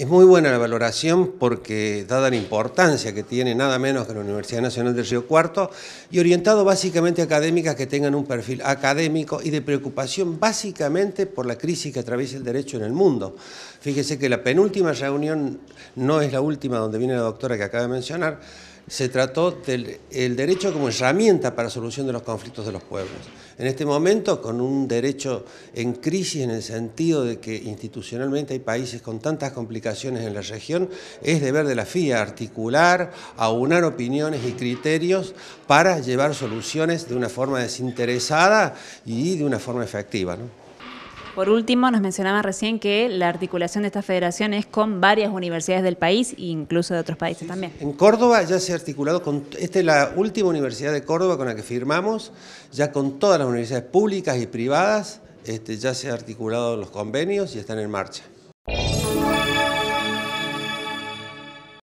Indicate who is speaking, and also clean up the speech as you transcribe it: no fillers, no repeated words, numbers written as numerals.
Speaker 1: Es muy buena la valoración porque, dada la importancia que tiene nada menos que la Universidad Nacional del Río Cuarto, y orientado básicamente a académicas que tengan un perfil académico y de preocupación básicamente por la crisis que atraviesa el derecho en el mundo. Fíjese que la penúltima reunión no es la última donde viene la doctora que acaba de mencionar. Se trató del derecho como herramienta para solución de los conflictos de los pueblos. En este momento, con un derecho en crisis en el sentido de que institucionalmente hay países con tantas complicaciones en la región, es deber de la FIA articular, aunar opiniones y criterios para llevar soluciones de una forma desinteresada y de una forma efectiva, ¿no?
Speaker 2: Por último, nos mencionaba recién que la articulación de esta federación es con varias universidades del país e incluso de otros países también.
Speaker 1: En Córdoba ya se ha articulado esta es la última universidad de Córdoba con la que firmamos, ya con todas las universidades públicas y privadas, ya se han articulado los convenios y están en marcha.